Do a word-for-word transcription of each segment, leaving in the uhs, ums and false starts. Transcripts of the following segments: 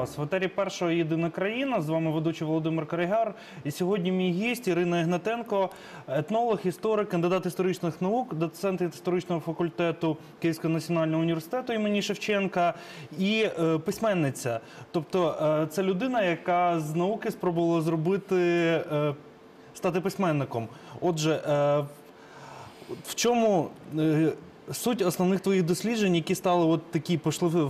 вас. В етері першого «Єдина країна». З вами ведучий Володимир Каригар. І сьогодні мій гість Ірина Ігнатенко, етнолог, історик, кандидат історичних наук, доцент історичного факультету Київського національного університету імені Шевченка і е, письменниця. Тобто е, це людина, яка з науки спробувала зробити, е, стати письменником. Отже, е, в чому... Е, суть основних твоїх досліджень, які стали от такі, пішли,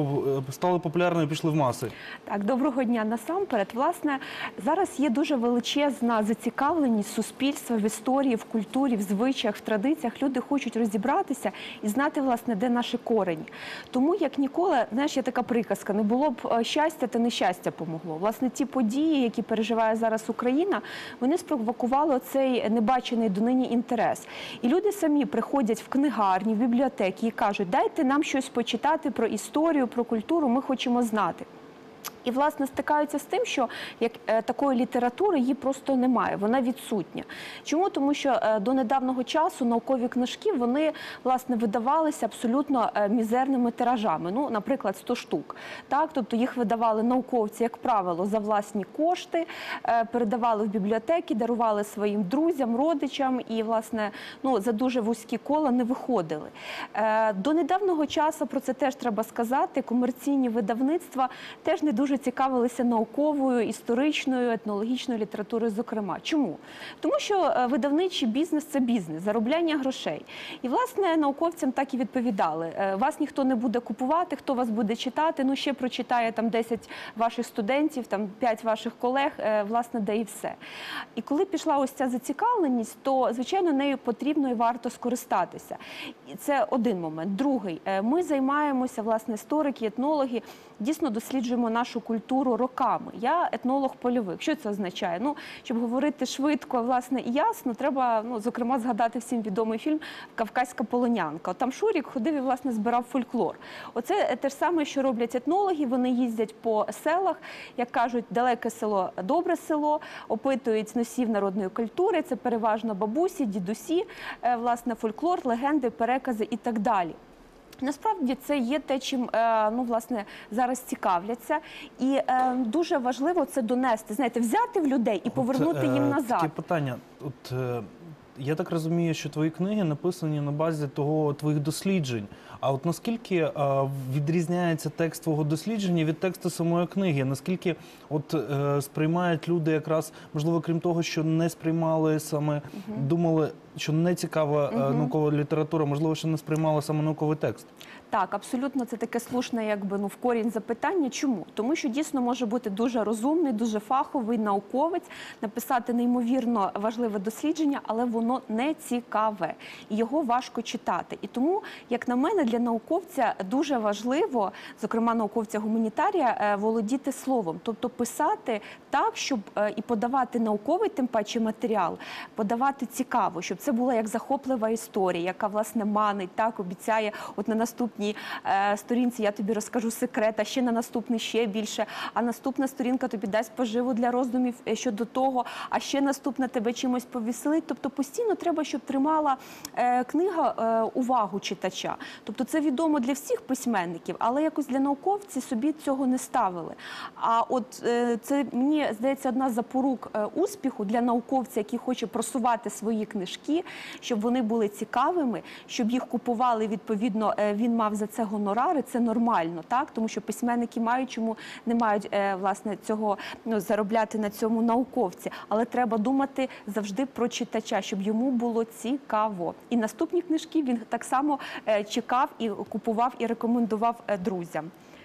стали популярними і пішли в маси? Так, доброго дня насамперед. Власне, зараз є дуже величезна зацікавленість суспільства в історії, в культурі, в звичаях, в традиціях. Люди хочуть розібратися і знати, власне, де наші корені. Тому, як ніколи, знаєш, є така приказка, не було б щастя, та нещастя помогло. Власне, ті події, які переживає зараз Україна, вони спровокували цей небачений донині інтерес. І люди самі приходять в книгарні, в бібліотеки і кажуть, дайте нам щось почитати про історію, про культуру, ми хочемо знати. І, власне, стикаються з тим, що як е, такої літератури її просто немає, вона відсутня. Чому? Тому що е, до недавнього часу наукові книжки, вони, власне, видавалися абсолютно е, мізерними тиражами, ну, наприклад, сто штук. Так? Тобто їх видавали науковці, як правило, за власні кошти, е, передавали в бібліотеки, дарували своїм друзям, родичам і, власне, ну, за дуже вузькі кола не виходили. Е, до недавнього часу, про це теж треба сказати, комерційні видавництва теж не дуже цікавилися науковою, історичною, етнологічною літературою, зокрема. Чому? Тому що видавничий бізнес – це бізнес, заробляння грошей. І, власне, науковцям так і відповідали. Вас ніхто не буде купувати, хто вас буде читати, ну, ще прочитає там десять ваших студентів, там п'ять ваших колег, власне, де і все. І коли пішла ось ця зацікавленість, то, звичайно, нею потрібно і варто скористатися. І це один момент. Другий. Ми займаємося, власне, історики, етнологи, дійсно досліджуємо нашу культуру роками. Я етнолог-польовик. Що це означає? Ну, щоб говорити швидко, власне, і ясно, треба, ну, зокрема, згадати всім відомий фільм «Кавказька полонянка». От там Шурік ходив і, власне, збирав фольклор. Оце те ж саме, що роблять етнологи. Вони їздять по селах, як кажуть, далеке село – добре село, опитують носів народної культури, це переважно бабусі, дідусі, власне, фольклор, легенди, перекази і так далі. Насправді це є те, чим, ну, власне, зараз цікавляться. І е, дуже важливо це донести, знаєте, взяти в людей і повернути От, їм назад. Таке питання. От, е, я так розумію, що твої книги написані на базі того твоїх досліджень. А от наскільки е, відрізняється текст твого дослідження від тексту самої книги? Наскільки от е, сприймають люди якраз, можливо, крім того, що не сприймали саме, угу. думали, що не цікава угу. наукова література, можливо, що не сприймали саме науковий текст? Так, абсолютно, це таке слушне, якби, ну, в корінь запитання. Чому? Тому що дійсно може бути дуже розумний, дуже фаховий науковець, написати неймовірно важливе дослідження, але воно не цікаве, і його важко читати. І тому, як на мене, для науковця дуже важливо, зокрема науковця-гуманітарія, володіти словом. Тобто писати так, щоб і подавати науковий, тим паче, матеріал, подавати цікаво, щоб це була як захоплива історія, яка, власне, манить, так, обіцяє, от на наступній е, сторінці я тобі розкажу секрет, а ще на наступний ще більше, а наступна сторінка тобі дасть поживу для роздумів щодо того, а ще наступна тебе чимось повеселить. Тобто постійно треба, щоб тримала е, книга е, увагу читача. Тобто це відомо для всіх письменників, але якось для науковців собі цього не ставили. А от е, це, мені здається, одна з запорук е, успіху для науковця, який хоче просувати свої книжки, щоб вони були цікавими, щоб їх купували, відповідно, е, він мав за це гонорари, це нормально, так? Тому що письменники мають, чому не мають, е, власне, цього, ну, заробляти на цьому науковці. Але треба думати завжди про читача, щоб йому було цікаво. І наступні книжки він так само е, чекав і купував, і рекомендував е, друзям.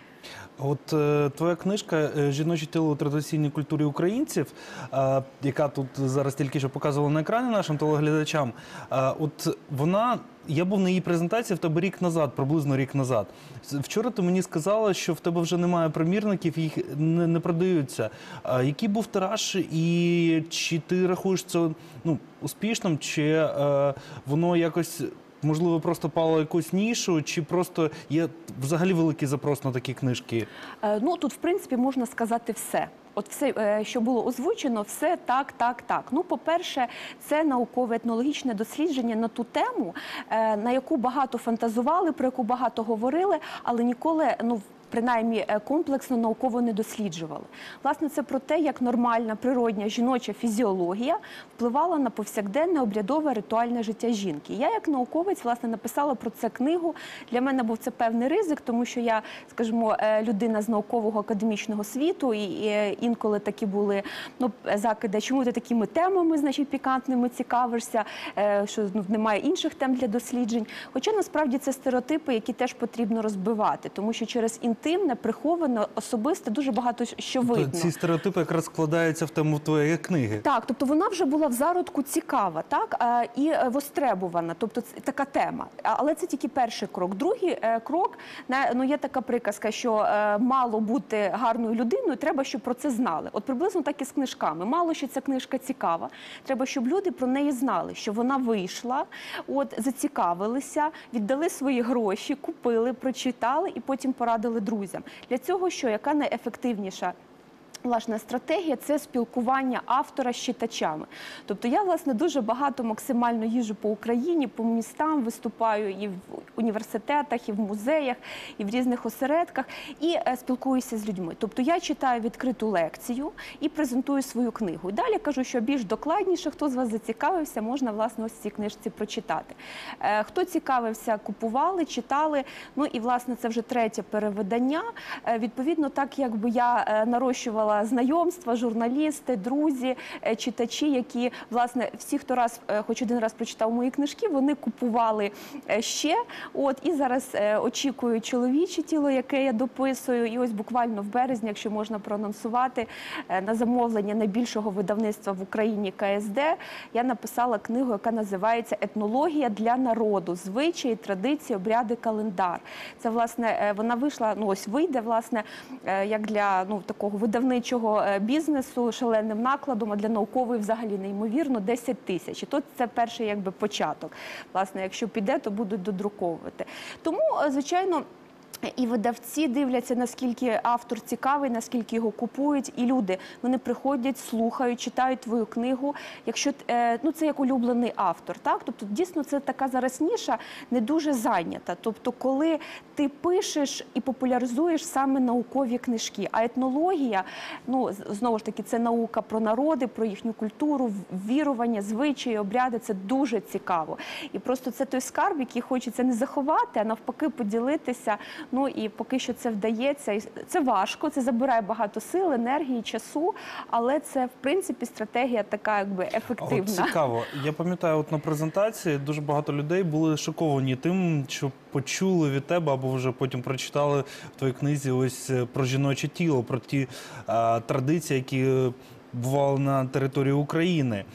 От е, твоя книжка «Жіноче тіло у традиційній культурі українців», е, яка тут зараз тільки що показувала на екрані нашим телеглядачам, е, от вона, я був на її презентації в тебе рік назад, приблизно рік назад. Вчора ти мені сказала, що в тебе вже немає примірників, їх не, не продаються. Е, який був тираж і чи ти рахуєш це, ну, успішним, чи е, воно якось... Можливо, просто пало якусь нішу, чи просто є взагалі великий запрос на такі книжки? Е, ну, тут, в принципі, можна сказати все. От все, що було озвучено, все так, так, так. Ну, по-перше, це наукове етнологічне дослідження на ту тему, на яку багато фантазували, про яку багато говорили, але ніколи, ну, принаймні комплексно науково не досліджували. Власне, це про те, як нормальна природня жіноча фізіологія впливала на повсякденне обрядове ритуальне життя жінки. Я як науковець, власне, написала про це книгу. Для мене був це певний ризик, тому що я, скажімо, людина з наукового академічного світу, і інколи такі були ну, закиди, чому ти такими темами, значить, пікантними цікавишся, що ну, немає інших тем для досліджень. Хоча, насправді, це стереотипи, які теж потрібно розбивати, тому що через інтимне, приховане, особисте дуже багато що видно. Тобто ці стереотипи якраз складаються в тему твоєї книги. Так, тобто вона вже була в зародку цікава, так, і востребувана, тобто це така тема. Але це тільки перший крок. Другий крок, ну, є така приказка, що мало бути гарною людиною, треба, щоб про це знали. От приблизно так і з книжками. Мало, що ця книжка цікава, треба, щоб люди про неї знали, що вона вийшла, от, зацікавилися, віддали свої гроші, купили, прочитали і потім порадили друзям. Для цього що? Яка найефективніша власне стратегія – це спілкування автора з читачами. Тобто я, власне, дуже багато максимально їжджу по Україні, по містам, виступаю і в університетах, і в музеях, і в різних осередках, і е, спілкуюся з людьми. Тобто я читаю відкриту лекцію і презентую свою книгу. І далі кажу, що більш докладніше, хто з вас зацікавився, можна, власне, ось ці книжці прочитати. Е, хто цікавився, купували, читали, ну і, власне, це вже третє перевидання. Е, відповідно, так, якби я е, нарощувала знайомства, журналісти, друзі, читачі, які, власне, всі, хто раз, хоч один раз прочитав мої книжки, вони купували ще. От, і зараз очікую чоловіче тіло, яке я дописую. І ось буквально в березні, якщо можна проанонсувати, на замовлення найбільшого видавництва в Україні Ка Ес Де, я написала книгу, яка називається «Етнологія для народу. Звичаї, традиції, обряди, календар». Це, власне, вона вийшла, ну ось вийде, власне, як для ну, такого видавничого бізнесу шаленим накладом, а для наукової взагалі неймовірно десять тисяч. І тут це перший якби початок. Власне, якщо піде, то будуть додруковувати. Тому, звичайно, і видавці дивляться, наскільки автор цікавий, наскільки його купують. І люди, вони приходять, слухають, читають твою книгу. Якщо, ну, це як улюблений автор, так? Тобто, дійсно, це така зараз ніша не дуже зайнята. Тобто, коли ти пишеш і популяризуєш саме наукові книжки. А етнологія, ну, знову ж таки, це наука про народи, про їхню культуру, вірування, звичаї, обряди. Це дуже цікаво. І просто це той скарб, який хочеться не заховати, а навпаки поділитися. Ну і поки що це вдається. Це важко, це забирає багато сил, енергії, часу, але це, в принципі, стратегія така, якби, ефективна. От цікаво. Я пам'ятаю, от на презентації дуже багато людей були шоковані тим, що почули від тебе або вже потім прочитали в твоїй книзі ось про жіноче тіло, про ті а, традиції, які бували на території України.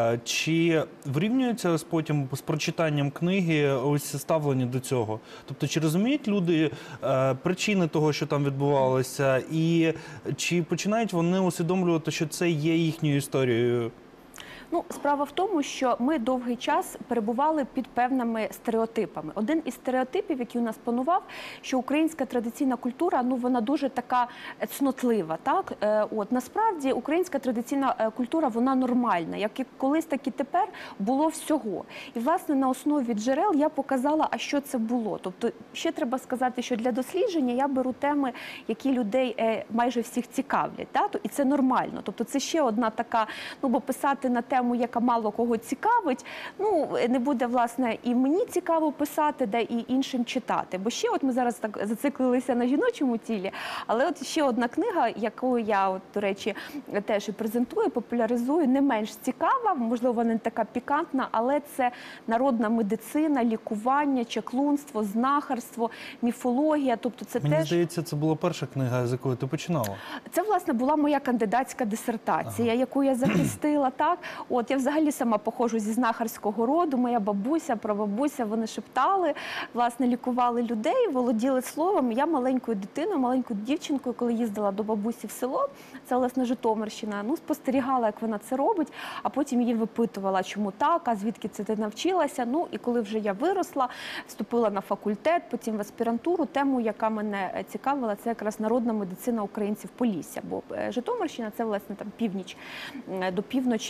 Чи вирівнюється ось потім з прочитанням книги ось ставлення до цього? Тобто, чи розуміють люди е, причини того, що там відбувалося, і чи починають вони усвідомлювати, що це є їхньою історією? Ну, справа в тому, що ми довгий час перебували під певними стереотипами. Один із стереотипів, який у нас панував, що українська традиційна культура, ну, вона дуже така цнотлива, так? Е, от, насправді, українська традиційна культура, вона нормальна. Як і колись, так і тепер було всього. І, власне, на основі джерел я показала, а що це було. Тобто, ще треба сказати, що для дослідження я беру теми, які людей е, майже всіх цікавлять, так? І це нормально. Тобто, це ще одна така, ну, бо писати на тему, яка мало кого цікавить, ну, не буде, власне, і мені цікаво писати, де і іншим читати. Бо ще от ми зараз так зациклилися на жіночому тілі, але от ще одна книга, яку я, от, до речі, теж і презентую, популяризую, не менш цікава, можливо, вона не така пікантна, але це народна медицина, лікування, чаклунство, знахарство, міфологія, тобто це Мені теж... здається, це була перша книга, з якої ти починала. Це, власне, була моя кандидатська дисертація, ага. яку я захистила, так. От, я взагалі сама походжу зі знахарського роду, моя бабуся, прабабуся, вони шептали, власне, лікували людей, володіли словом. Я маленькою дитиною, маленькою дівчинкою, коли їздила до бабусі в село, це, власне, Житомирщина, ну, спостерігала, як вона це робить, а потім її випитувала, чому так, а звідки це ти навчилася. Ну, і коли вже я виросла, вступила на факультет, потім в аспірантуру, тему, яка мене цікавила, це якраз народна медицина українців Полісся, бо Житомирщина – це, власне, там північ, до півночі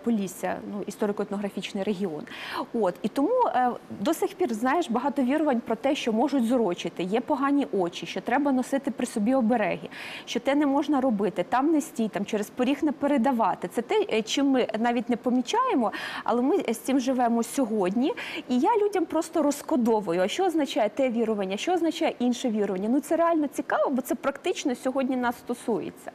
Полісся, ну, історико-етнографічний регіон. От, і тому е, до сих пір, знаєш, багато вірувань про те, що можуть зурочити, є погані очі, що треба носити при собі обереги, що те не можна робити, там не стій, там через поріг не передавати. Це те, чим ми навіть не помічаємо, але ми з цим живемо сьогодні. І я людям просто розкодовую, а що означає те вірування, що означає інше вірування. Ну це реально цікаво, бо це практично сьогодні нас стосується.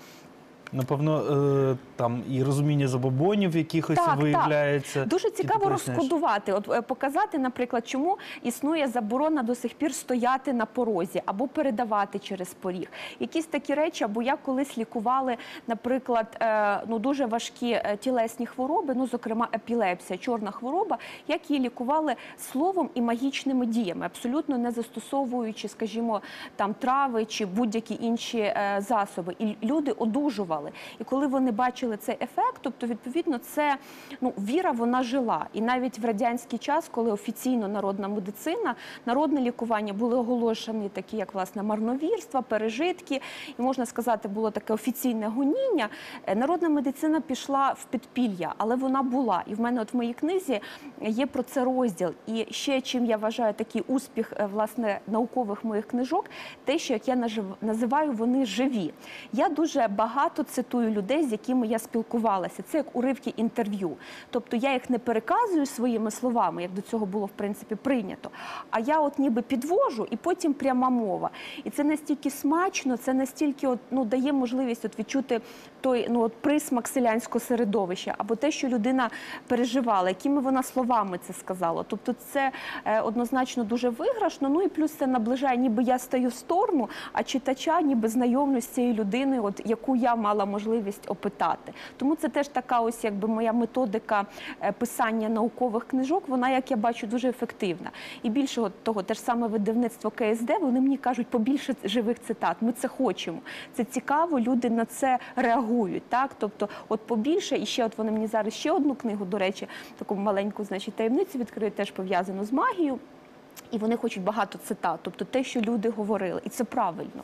Напевно, е, там і розуміння забобонів якихось Так, виявляється. так. Дуже які ти цікаво поясняєш. розкодувати, от е, показати, наприклад, чому існує заборона до сих пір стояти на порозі або передавати через поріг. Якісь такі речі, або як колись лікували, наприклад, е, ну дуже важкі е, тілесні хвороби, ну зокрема епілепсія, чорна хвороба, як її лікували словом і магічними діями, абсолютно не застосовуючи, скажімо, там трави чи будь-які інші е, засоби. І люди одужували. І коли вони бачили цей ефект, тобто, відповідно, це, ну, віра, вона жила. І навіть в радянський час, коли офіційно народна медицина, народне лікування були оголошені такі, як, власне, марновірства, пережитки, і, можна сказати, було таке офіційне гоніння, народна медицина пішла в підпілля, але вона була. І в мене от в моїй книзі є про це розділ. І ще, чим я вважаю такий успіх, власне, наукових моїх книжок, те, що, як я називаю, вони живі. Я дуже багато цитую людей, з якими я спілкувалася. Це як уривки інтерв'ю. Тобто я їх не переказую своїми словами, як до цього було, в принципі, прийнято, а я от ніби підвожу, і потім пряма мова. І це настільки смачно, це настільки от, ну, дає можливість от відчути той, ну, от присмак селянського середовища, або те, що людина переживала, якими вона словами це сказала. Тобто це е, однозначно дуже виграшно, ну і плюс це наближає, ніби я стаю в сторону, а читача ніби знайомлюсь з цією людиною, от, яку я мала можливість опитати. Тому це теж така ось, якби, моя методика е, писання наукових книжок, вона, як я бачу, дуже ефективна. І більше от того, те ж саме видавництво ка ес де, вони мені кажуть, побільше живих цитат, ми це хочемо. Це цікаво, люди на це реагують, так? Тобто, от побільше, і ще от вони мені зараз ще одну книгу, до речі, таку маленьку, значить, таємницю відкриють, теж пов'язану з магією, і вони хочуть багато цитат, тобто те, що люди говорили, і це правильно.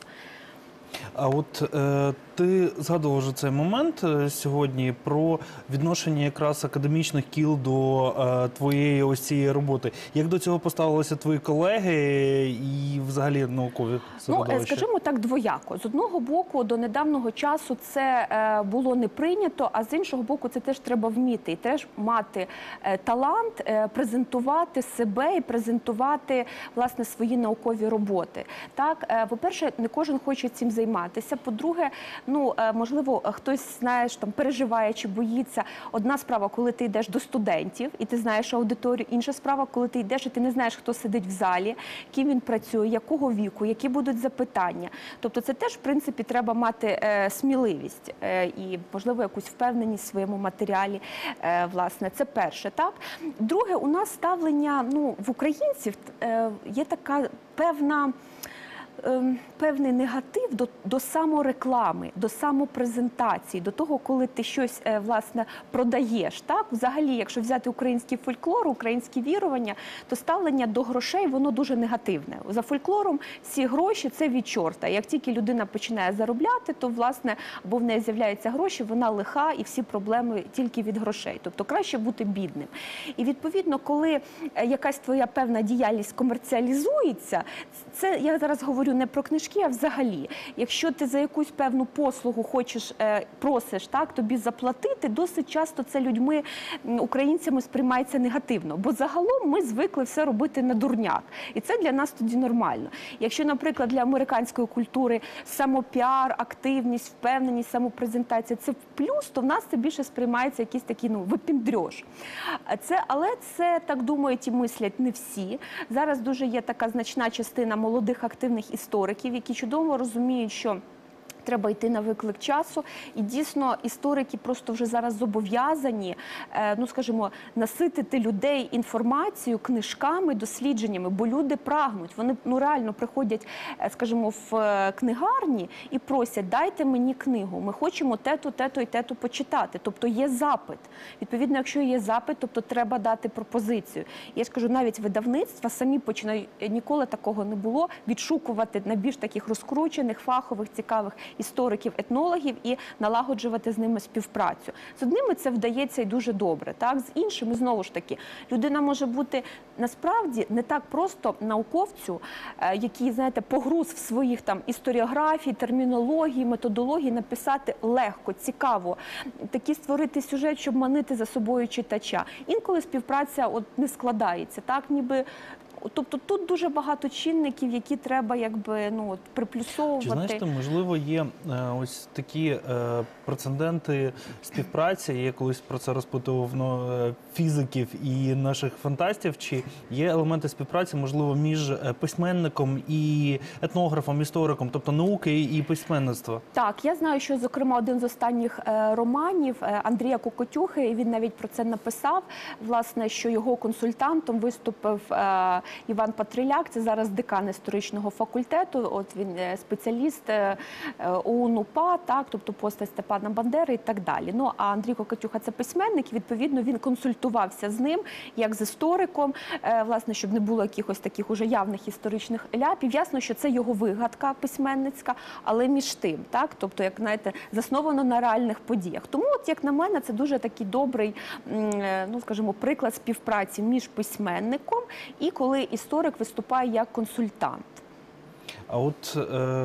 А от е, ти згадував вже цей момент е, сьогодні про відношення якраз академічних кіл до е, твоєї ось цієї роботи. Як до цього поставилися твої колеги і взагалі наукові середовища? Ну, скажімо так, двояко. З одного боку, до недавнього часу це е, було не прийнято, а з іншого боку, це теж треба вміти. І теж мати е, талант, е, презентувати себе і презентувати, власне, свої наукові роботи. Так, е, по-перше, не кожен хоче цим займатися. По-друге, ну, можливо, хтось, знаєш, там, переживає чи боїться. Одна справа, коли ти йдеш до студентів, і ти знаєш аудиторію. Інша справа, коли ти йдеш, і ти не знаєш, хто сидить в залі, ким він працює, якого віку, які будуть запитання. Тобто це теж, в принципі, треба мати е, сміливість е, і, можливо, якусь впевненість в своєму матеріалі. Е, власне, це перше, так? Друге, у нас ставлення, ну, в українців е, є така певна... певний негатив до, до самореклами, до самопрезентації, до того, коли ти щось, власне, продаєш. Так? Взагалі, якщо взяти український фольклор, українські вірування, то ставлення до грошей, воно дуже негативне. За фольклором всі гроші – це від чорта. Як тільки людина починає заробляти, то, власне, або в неї з'являються гроші, вона лиха і всі проблеми тільки від грошей. Тобто краще бути бідним. І, відповідно, коли якась твоя певна діяльність комерціалізується, це, я зараз говорю не про книжки, а взагалі. Якщо ти за якусь певну послугу хочеш, е, просиш, так, тобі заплатити, досить часто це людьми, українцями, сприймається негативно. Бо загалом ми звикли все робити на дурняк. І це для нас тоді нормально. Якщо, наприклад, для американської культури самопіар, активність, впевненість, самопрезентація – це плюс, то в нас це більше сприймається якийсь такий, ну, випіндрьош. Це, але це, так думають і мислять не всі. Зараз дуже є така значна частина молодих активних істориків, які чудово розуміють, що треба йти на виклик часу. І дійсно історики просто вже зараз зобов'язані, ну, скажімо, наситити людей інформацією, книжками, дослідженнями, бо люди прагнуть. Вони, ну, реально приходять, скажімо, в книгарні і просять: дайте мені книгу, ми хочемо те-то, те-то і те-то почитати. Тобто є запит. Відповідно, якщо є запит, тобто треба дати пропозицію. Я ж кажу, навіть видавництва самі починають, ніколи такого не було, відшукувати на більш таких розкручених, фахових, цікавих істориків, етнологів і налагоджувати з ними співпрацю. З одними це вдається і дуже добре, так? З іншими, знову ж таки, людина може бути насправді не так просто науковцю, е, який, знаєте, погруз в своїх там історіографії, термінології, методології, написати легко, цікаво, такий створити сюжет, щоб манити за собою читача. Інколи співпраця от не складається, так, ніби. Тобто тут дуже багато чинників, які треба якби ну от приплюсовувати. Чи знаєте, можливо, є е, ось такі е, прецеденти співпраці. Я колись про це розпитував ну, е, фізиків і наших фантастів. Чи є елементи співпраці, можливо, між е, письменником і етнографом, істориком, тобто науки і письменництва? Так, я знаю, що, зокрема, один з останніх е, романів е, Андрія Кокотюхи, він навіть про це написав, власне, що його консультантом виступив е, Іван Патриляк, це зараз декан історичного факультету, от він е, спеціаліст е, ОУН-УПА, так, тобто постать Степана Бандери і так далі. Ну, а Андрій Кокотюха – це письменник, відповідно, він консультувався з ним, як з істориком, е, власне, щоб не було якихось таких уже явних історичних ляпів. Ясно, що це його вигадка письменницька, але між тим, так, тобто, як, знаєте, засновано на реальних подіях. Тому, от, як на мене, це дуже такий добрий, ну, скажімо, приклад співпраці між письменником і коли історик виступає як консультант. А от, е,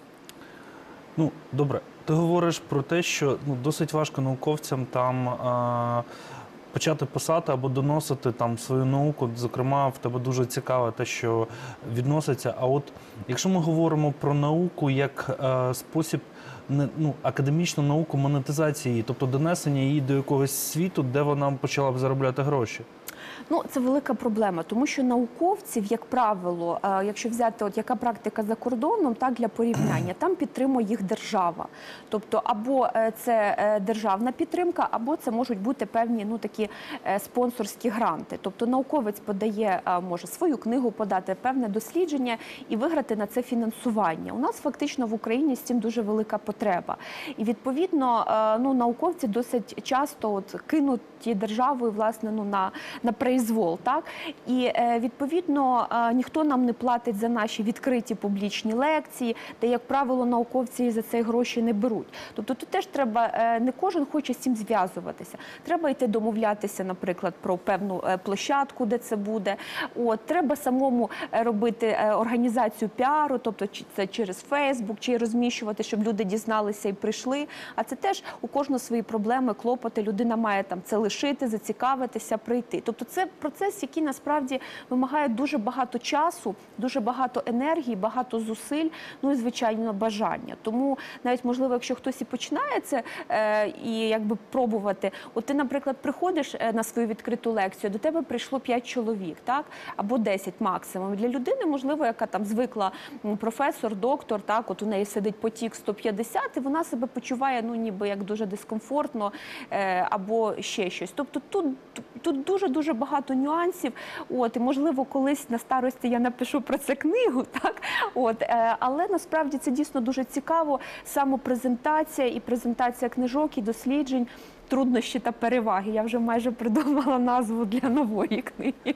ну, добре, ти говориш про те, що ну, досить важко науковцям там е, почати писати або доносити там свою науку. Зокрема, в тебе дуже цікаве те, що відноситься. А от якщо ми говоримо про науку як е, спосіб, не, ну, академічну науку монетизації, тобто донесення її до якогось світу, де вона почала б заробляти гроші? Ну, це велика проблема, тому що науковців, як правило, е, якщо взяти, от яка практика за кордоном, так, для порівняння, там підтримує їх держава. Тобто, або е, це е, державна підтримка, або це можуть бути певні, ну, такі е, спонсорські гранти. Тобто, науковець подає, е, може свою книгу подати, певне дослідження і виграти на це фінансування. У нас фактично в Україні з цим дуже велика потреба. І, відповідно, е, ну, науковці досить часто от кинуті державою, власне, ну, на, на произвол, так? І, е, відповідно, е, ніхто нам не платить за наші відкриті публічні лекції, де, як правило, науковці за це гроші не беруть. Тобто тут теж треба, е, не кожен хоче з цим зв'язуватися. Треба йти домовлятися, наприклад, про певну е, площадку, де це буде. От, треба самому е, робити е, організацію піару, тобто чи це через Фейсбук, чи розміщувати, щоб люди дізналися і прийшли. А це теж у кожного свої проблеми, клопоти. Людина має там це лишити, зацікавитися, прийти. Тобто це процес, який насправді вимагає дуже багато часу, дуже багато енергії, багато зусиль, ну і, звичайно, бажання. Тому навіть, можливо, якщо хтось і починає це е, і якби пробувати, от ти, наприклад, приходиш на свою відкриту лекцію, до тебе прийшло п'ять чоловік, так, або десять максимум. Для людини, можливо, яка там звикла професор, доктор, так, от у неї сидить потік сто п'ятдесят, і вона себе почуває, ну, ніби як дуже дискомфортно, е, або ще щось. Тобто тут, тут дуже-дуже багато нюансів, от, і, можливо, колись на старості я напишу про це книгу, так, от, е, але насправді це дійсно дуже цікаво, самопрезентація і презентація книжок і досліджень, труднощі та переваги. Я вже майже придумала назву для нової книги.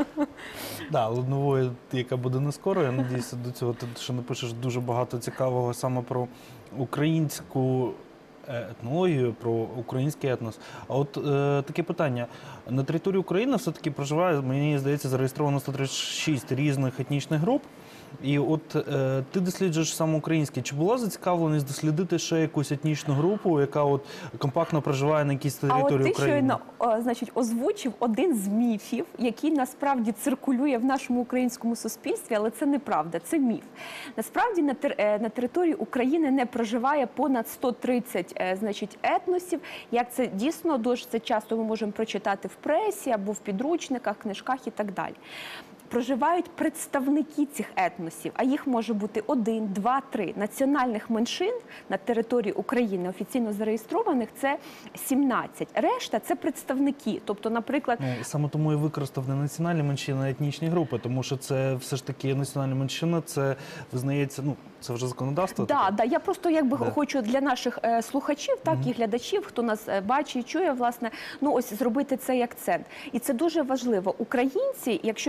Да, але нової, яка буде не скоро, я надіюся, до цього ти ще напишеш дуже багато цікавого саме про українську етнологію, про український етнос. А от е, таке питання. На території України все-таки проживає, мені здається, зареєстровано сто тридцять шість різних етнічних груп. І от е, ти досліджуєш саме українське. Чи була зацікавленість дослідити ще якусь етнічну групу, яка от компактно проживає на якійсь території України? А от ти щойно, о, значить, озвучив один з міфів, який насправді циркулює в нашому українському суспільстві, але це неправда, це міф. Насправді на, тер, на території України не проживає понад сто тридцять, значить, етносів. Як це дійсно дуже часто ми можемо прочитати в пресі або в підручниках, книжках і так далі. Проживають представники цих етносів, а їх може бути один, два, три. Національних меншин на території України офіційно зареєстрованих – це сімнадцять. Решта – це представники. Тобто, наприклад… Ну, саме тому і використав не національні меншини, а етнічні групи, тому що це все ж таки національна меншина, це визнається, ну, це вже законодавство? Так, да, да, я просто якби да. хочу для наших е, слухачів, так, mm-hmm. і глядачів, хто нас е, бачить і чує, власне, ну, ось зробити цей акцент. І це дуже важливо. Українці, якщо взяти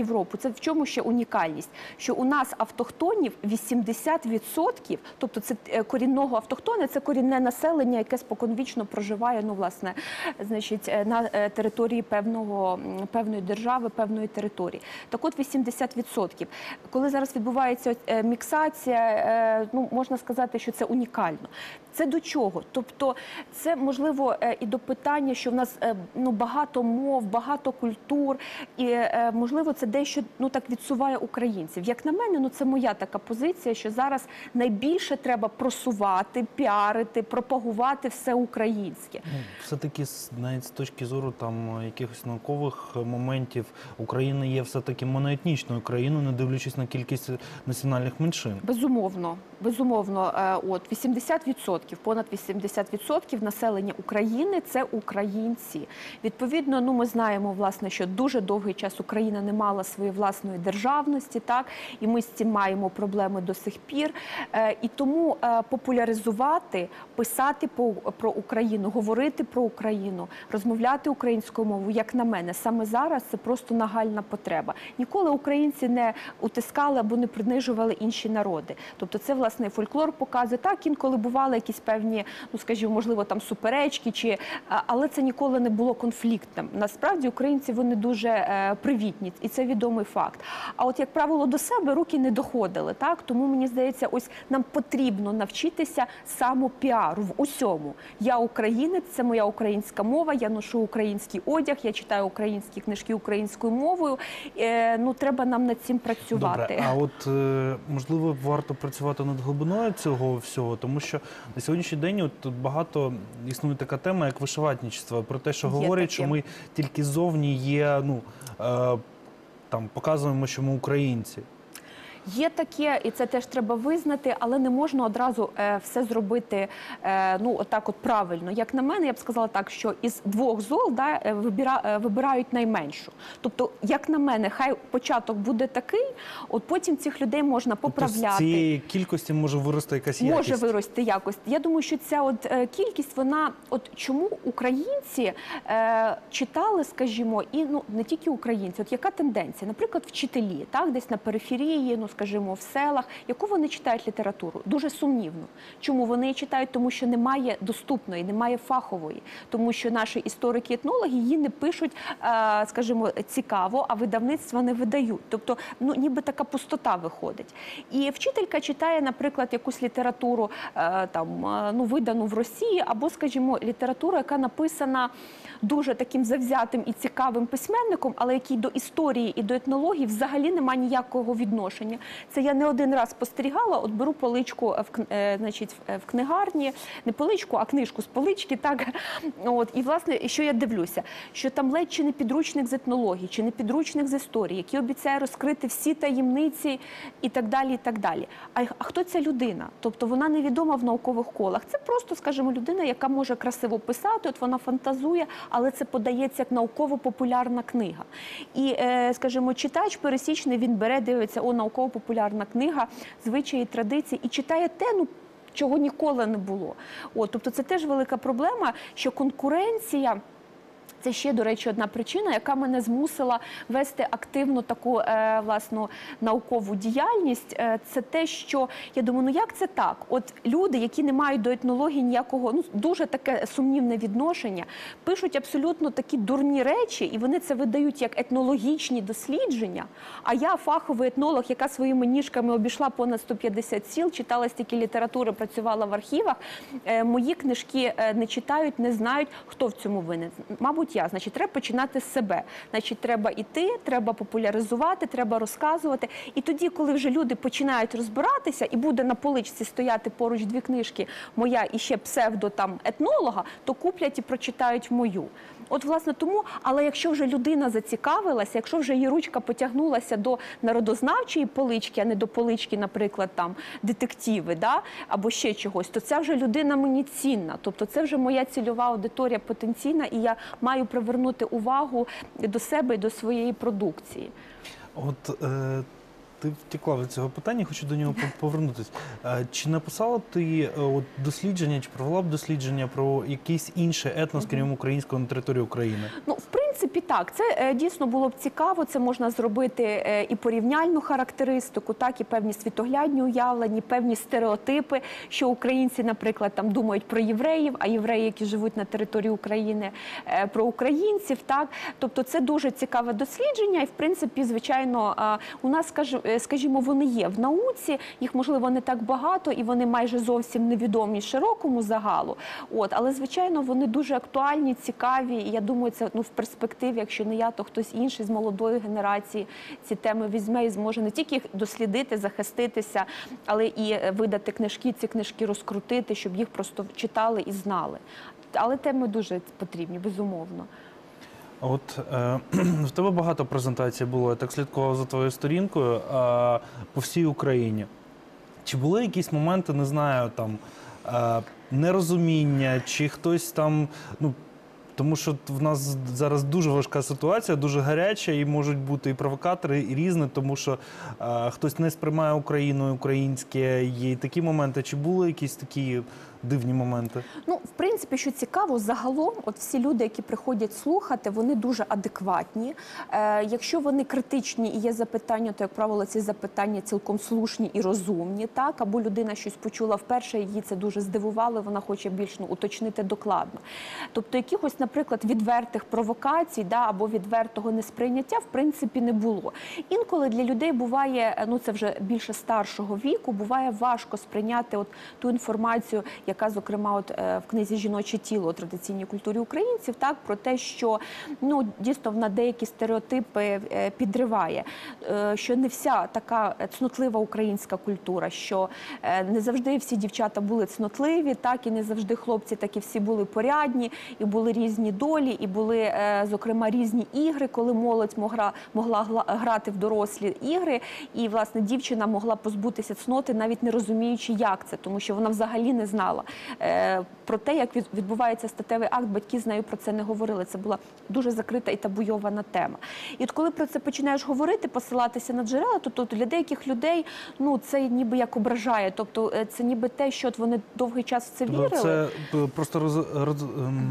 Європу. Це в чому ще унікальність? Що у нас автохтонів вісімдесят відсотків, тобто це е, корінного автохтона, це корінне населення, яке споконвічно проживає, ну, власне, значить, е, на е, території певного, м, певної держави, певної території. Так от вісімдесят відсотків. Коли зараз відбувається е, міксація, е, ну, можна сказати, що це унікально. Це до чого? Тобто це, можливо, е, і до питання, що в нас е, ну, багато мов, багато культур, і, е, можливо, це дещо, ну, так відсуває українців. Як на мене, ну, це моя така позиція, що зараз найбільше треба просувати, піарити, пропагувати все українське. Ну, все-таки, з- навіть з точки зору там якихось наукових моментів, Україна є все-таки моноетнічною країною, не дивлячись на кількість національних меншин. Безумовно, безумовно, е, от вісімдесят відсотків, понад вісімдесят відсотків населення України – це українці. Відповідно, ну, ми знаємо, власне, що дуже довгий час Україна не мала своєї власної державності, так, і ми з цим маємо проблеми до сих пір. Е, І тому е, популяризувати, писати по- про Україну, говорити про Україну, розмовляти українською мовою, як на мене, саме зараз це просто нагальна потреба. Ніколи українці не утискали або не принижували інші народи. Тобто це, власне, фольклор показує. Так, інколи бували якісь певні, ну, скажімо, можливо, там суперечки, чи, а, але це ніколи не було конфліктом. Насправді українці, вони дуже е, привітні, і це відомий факт. А от, як правило, до себе руки не доходили, так? Тому, мені здається, ось нам потрібно навчитися самопіару в усьому. Я українець, це моя українська мова, я ношу український одяг, я читаю українські книжки українською мовою. Е, ну, треба нам над цим працювати. Добре, а от, е, можливо, варто працювати над глибиною цього всього, тому що на сьогоднішній день от тут багато існує така тема, як вишиватничество, про те, що Є говорять, таке. що ми тільки ззовні є, ну, е, там, показуємо, що ми українці. Є таке, і це теж треба визнати, але не можна одразу е, все зробити е, ну, отак от правильно. Як на мене, я б сказала так, що із двох зол, да, е, вибіра, е, вибирають найменшу. Тобто, як на мене, хай початок буде такий, от потім цих людей можна Тобто з поправляти. цієї кількості може вирости якась якість. Може вирости якось. Я думаю, що ця от е, кількість, вона, от чому українці е, читали, скажімо, і ну не тільки українці, от яка тенденція? Наприклад, вчителі, так, десь на периферії, ну скажімо, в селах, яку вони читають літературу? Дуже сумнівно. Чому вони її читають? Тому що немає доступної, немає фахової, тому що наші історики-етнологи її не пишуть, е, скажімо, цікаво, а видавництва не видають. Тобто, ну ніби така пустота виходить. І вчителька читає, наприклад, якусь літературу е, там, е, ну, видану в Росії, або, скажімо, літературу, яка написана дуже таким завзятим і цікавим письменником, але який до історії і до етнології взагалі немає ніякого відношення. Це я не один раз спостерігала, от беру поличку в, кн- е, значить, в- в книгарні, не поличку, а книжку з полички, так, от, і, власне, що я дивлюся, що там ледь чи не підручник з етнології, чи не підручник з історії, який обіцяє розкрити всі таємниці і так далі, і так далі. А, а хто ця людина? Тобто вона невідома в наукових колах. Це просто, скажімо, людина, яка може красиво писати, от вона фантазує, але це подається як науково-популярна книга. І, е, скажімо, читач пересічний, він бере, дивиться, о, науково-популярна книга, звичаї, традиції, і читає те, ну, чого ніколи не було. От, тобто це теж велика проблема, що конкуренція – це ще, до речі, одна причина, яка мене змусила вести активну таку е, власну наукову діяльність. Е, це те, що я думаю, ну як це так? От люди, які не мають до етнології ніякого, ну дуже таке сумнівне відношення, пишуть абсолютно такі дурні речі, і вони це видають як етнологічні дослідження. А я фаховий етнолог, яка своїми ніжками обійшла понад сто п'ятдесят сіл, читала стільки літератури, працювала в архівах. Е, мої книжки е, не читають, не знають, хто в цьому винен. Мабуть, я. Значить, треба починати з себе. Значить, треба йти, треба популяризувати, треба розказувати. І тоді, коли вже люди починають розбиратися, і буде на поличці стояти поруч дві книжки, моя і ще псевдо там етнолога, то куплять і прочитають мою. От, власне, тому, але якщо вже людина зацікавилася, якщо вже її ручка потягнулася до народознавчої полички, а не до полички, наприклад, там, детективи, да? Або ще чогось, то ця вже людина мені цінна. Тобто це вже моя цільова аудиторія потенційна, і я маю привернути увагу до себе і до своєї продукції. От е, ти втекла від цього питання, хочу до нього повернутися. Е, чи написала ти е, от, дослідження, чи провела б дослідження про якийсь інший етнос, крім українського, на території України? Ну, в принципі, так, це е, дійсно було б цікаво, це можна зробити е, і порівняльну характеристику, так, і певні світоглядні уявлення, певні стереотипи, що українці, наприклад, там думають про євреїв, а євреї, які живуть на території України, е, про українців, так. Тобто це дуже цікаве дослідження і, в принципі, звичайно, е, у нас, скажі- скажімо, вони є в науці, їх, можливо, не так багато і вони майже зовсім невідомі широкому загалу, от, але, звичайно, вони дуже актуальні, цікаві, і я думаю, це, ну, в перспективі, якщо не я, то хтось інший з молодої генерації ці теми візьме і зможе не тільки їх дослідити, захиститися, але і видати книжки, ці книжки розкрутити, щоб їх просто читали і знали. Але теми дуже потрібні, безумовно. А От е, в тебе багато презентацій було, я так слідкував за твоєю сторінкою, е, по всій Україні. Чи були якісь моменти, не знаю, там, е, нерозуміння, чи хтось там, ну, тому що в нас зараз дуже важка ситуація, дуже гаряча, і можуть бути і провокатори, і різні, тому що е, хтось не сприймає Україну, українське, є і такі моменти. Чи були якісь такі дивні моменти? Ну, в принципі, що цікаво, загалом, от всі люди, які приходять слухати, вони дуже адекватні. Е, якщо вони критичні і є запитання, то, як правило, ці запитання цілком слушні і розумні, так? Або людина щось почула вперше, її це дуже здивувало, вона хоче більш, ну, уточнити докладно. Тобто якихось, наприклад, відвертих провокацій, да, або відвертого несприйняття, в принципі, не було. Інколи для людей буває, ну, це вже більше старшого віку, буває важко сприйняти от ту інформацію, яка, зокрема, от в книзі «Жіноче тіло» у традиційній культурі українців, так, про те, що, ну, дійсно на деякі стереотипи підриває, що не вся така цнотлива українська культура, що не завжди всі дівчата були цнотливі, так, і не завжди хлопці такі всі були порядні, і були різні долі, і були, зокрема, різні ігри, коли молодь могла, могла грати в дорослі ігри, і, власне, дівчина могла позбутися цноти, навіть не розуміючи, як це, тому що вона взагалі не знала про те, як відбувається статевий акт, батьки з нею про це не говорили. Це була дуже закрита і табуйована тема. І от коли про це починаєш говорити, посилатися на джерела, то, то для деяких людей, ну, це ніби як ображає. Тобто це ніби те, що от вони довгий час в це вірили. Це просто роз, роз,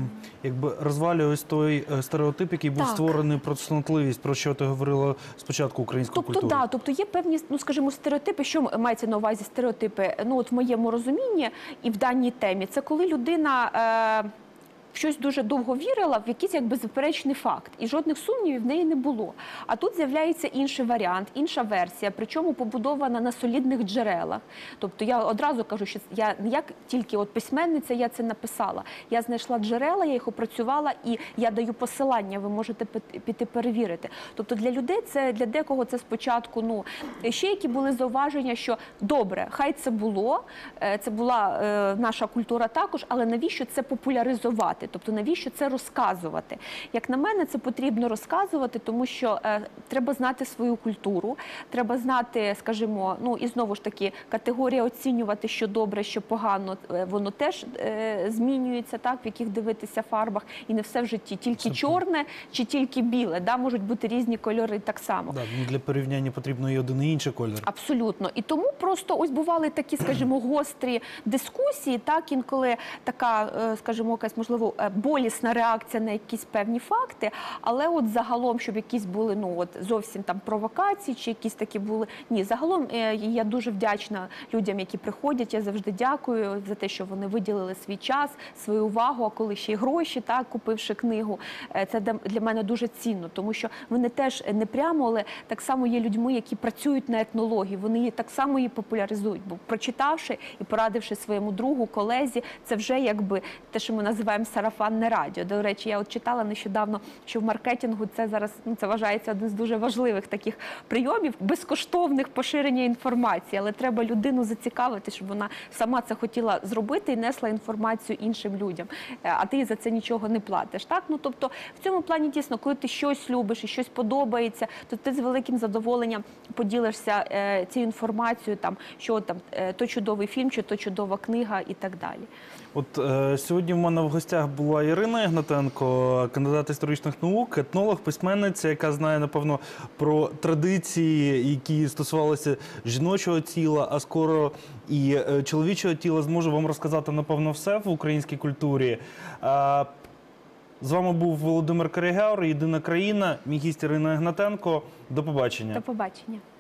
якби розвалює ось той стереотип, який був так. створений про цнотливість, про що ти говорила спочатку української тобто, культури. Да, тобто є певні, ну, скажімо, стереотипи. Що мається на увазі стереотипи? Ну, от в моєму розумінні і в даній темі, це коли людина е, в щось дуже довго вірила, в якийсь якби заперечний факт, і жодних сумнівів в неї не було. А тут з'являється інший варіант, інша версія, причому побудована на солідних джерелах. Тобто я одразу кажу, що я не як тільки от письменниця, я це написала. Я знайшла джерела, я їх опрацювала, і я даю посилання, ви можете піти перевірити. Тобто для людей це, для декого це спочатку, ну, ще які були зауваження, що добре, хай це було, це була е, наша культура також, але навіщо це популяризувати? Тобто навіщо це розказувати? Як на мене, це потрібно розказувати, тому що е, треба знати свою культуру, треба знати, скажімо, ну і знову ж таки, категорія оцінювати, що добре, що погано, е, воно теж е, змінюється, так, в яких дивитися фарбах, і не все в житті, тільки це чорне чи тільки біле, да, можуть бути різні кольори так само. Да, для порівняння потрібно і один, і інший кольор. Абсолютно. І тому просто ось бували такі, скажімо, гострі дискусії, так, інколи така, скажімо, якась, можливо, болісна реакція на якісь певні факти, але от загалом, щоб якісь були, ну, от зовсім там провокації, чи якісь такі були, ні, загалом я дуже вдячна людям, які приходять, я завжди дякую за те, що вони виділили свій час, свою увагу, а коли ще й гроші, так, купивши книгу, це для мене дуже цінно, тому що вони теж не прямо, але так само є людьми, які працюють на етнології, вони її так само її популяризують, бо прочитавши і порадивши своєму другу, колезі, це вже якби те, що ми називаємо сарафанне радіо. До речі, я от читала нещодавно, що в маркетингу це зараз, ну, це вважається один з дуже важливих таких прийомів, безкоштовних поширення інформації, але треба людину зацікавити, щоб вона сама це хотіла зробити і несла інформацію іншим людям, а ти за це нічого не платиш. Так? Ну, тобто, в цьому плані дійсно, коли ти щось любиш і щось подобається, то ти з великим задоволенням поділишся е, цією інформацією, там, що там, е, то чудовий фільм, чи то чудова книга і так далі. От е, сьогодні в мене в гостях була Ірина Ігнатенко, кандидат історичних наук, етнолог, письменниця, яка знає, напевно, про традиції, які стосувалися жіночого тіла, а скоро і е, чоловічого тіла. Зможу вам розказати, напевно, все в українській культурі. Е, З вами був Володимир Карігяур, Єдина країна, мій гість Ірина Ігнатенко. До побачення. До побачення.